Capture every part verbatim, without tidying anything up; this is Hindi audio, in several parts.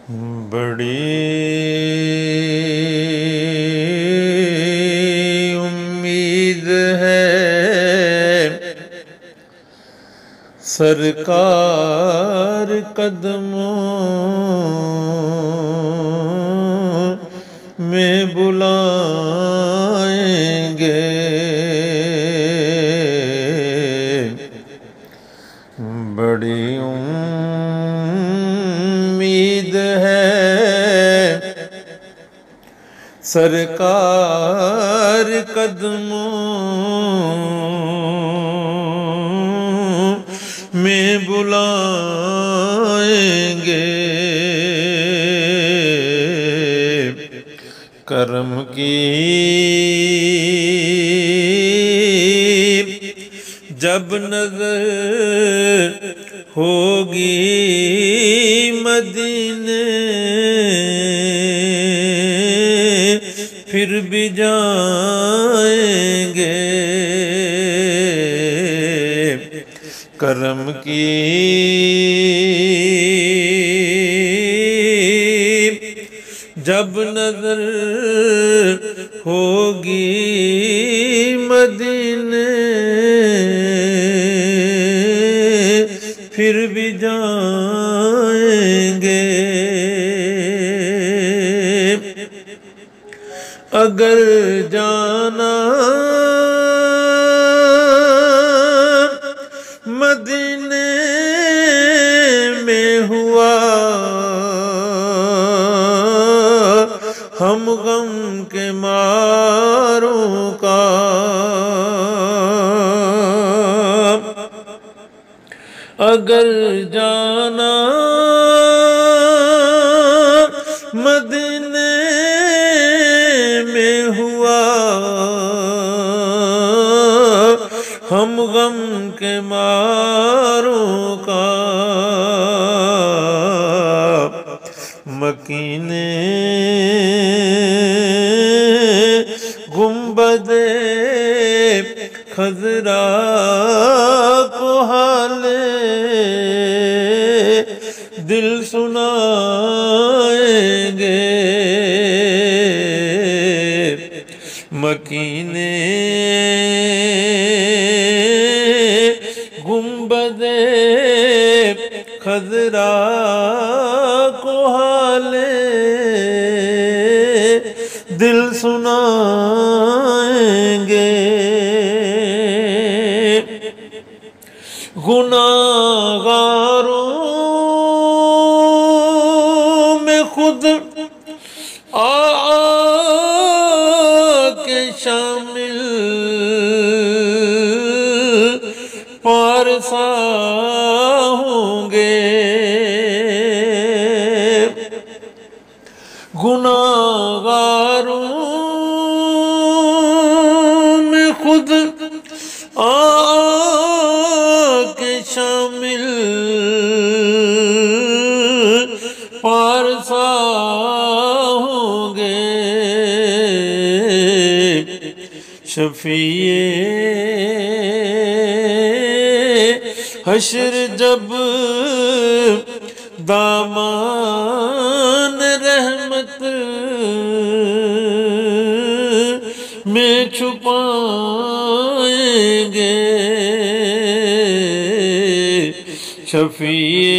बड़ी उम्मीद है सरकार कदमों में बुलाएंगे। बड़ी उम्मीद है सरकार कदमों में बुलाएंगे। करम की जब नजर होगी मदीने फिर भी जाएंगे। करम की जब नजर होगी मदीने फिर भी जाएंगे। अगर जाना मदीने में हुआ हम गम के मारों का, अगर जाना मदीने में हुआ हम गम के मारों का। मकीने गुंबदे खजरा को हाले दिल सुनाएंगे। मकीने गुंबदे खजरा को हाले दिल सुनाएंगे। गुनाहगारों में खुद आ के शामिल पारसा होंगे। गुनाहगारों में खुद आ के शामिल पारसा होंगे। शफीए हश्र जब दामान रहमत में छुपाएंगे। शफीए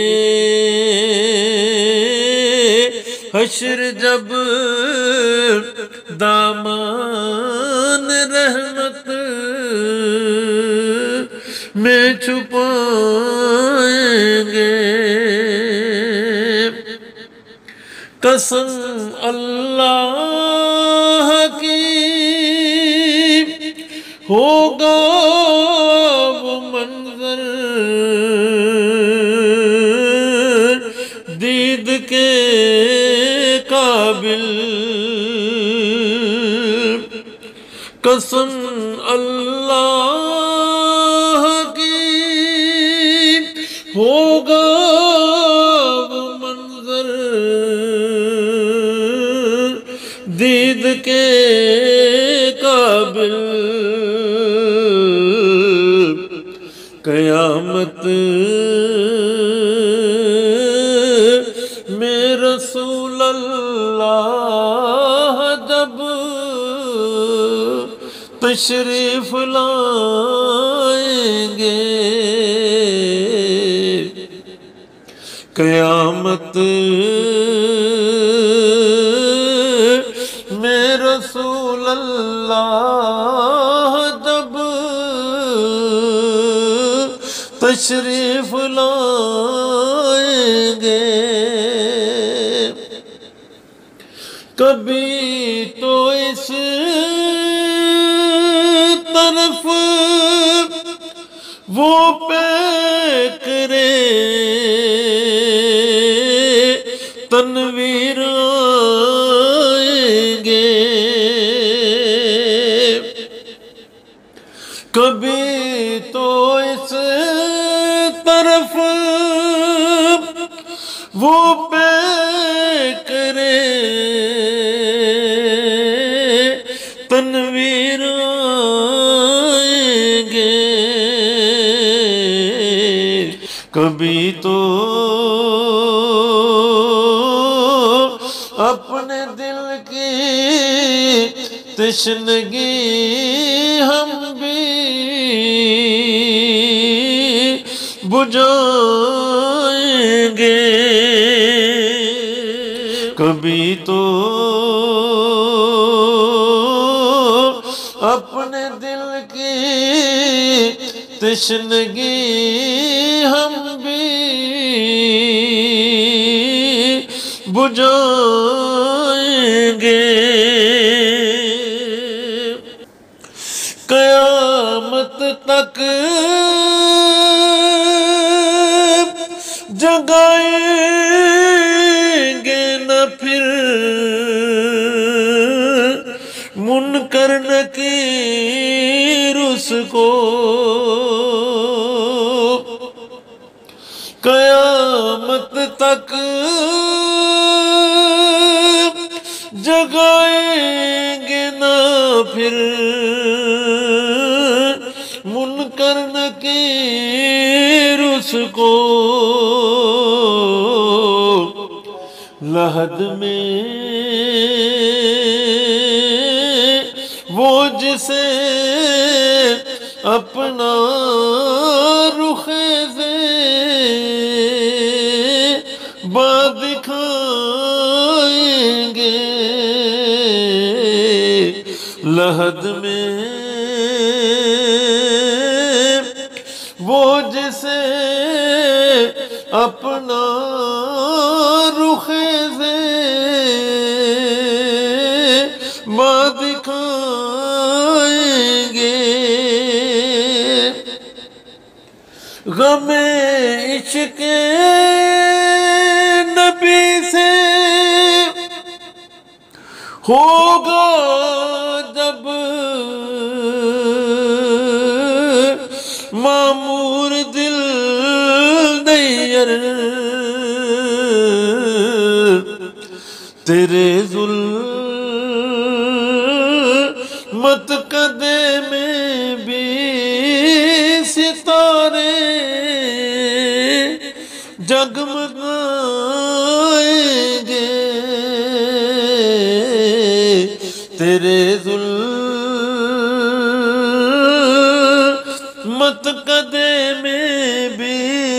हश्र जब दामान रहमत में छुपाएंगे। कसम अल्लाह की होगा वो मंजर दीद के काबिल। कसम अल्लाह की होगा वो मंजर दीद के काबिल। कयामत में रसूल अल्लाह जब तशरीफ लाएंगे, क़यामत में रसूल अल्लाह जब तशरीफ लाएंगे, कभी तो इस तरफ वो पे करे तनवीर आएंगे, कभी तो इस तरफ वो पे करे तनवीर आएंगे, कभी तो अपने दिल की तशनगी हम भी बुझाएंगे, कभी तो अपने दिल की तशनगी हम भी बुझाएंगे। क़यामत तक जगाएंगे न फिर मुनकर नकीर उसको, क़यामत तक जगाएंगे न फिर मुनकर नकीर उसको, लहद में वो जिसे अपना रुखे से बात दिखाएंगे, लहद में वो जिसे अपना रुखे से बात दिखाएंगे, गमे इश्क़ नबी से होगा जब मामूर दिल दैयर, तेरे ज़ुल्मत कदे में भी सितारे जगमगाएंगे, तेरे ज़ुल्मत कदे में भी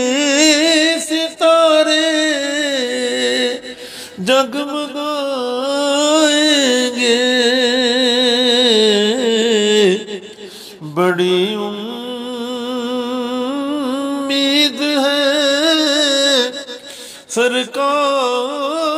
सितारे जगमगाएंगे, बड़ी उम्मीद है सरकार